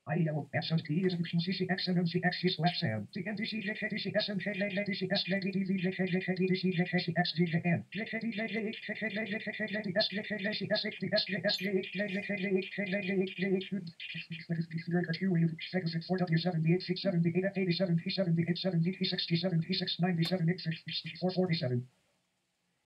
IELO SOT is CCX and MCX slash SAM. The NDC JKDC and KDC P67 P67 P67 P67 P697 P697 P647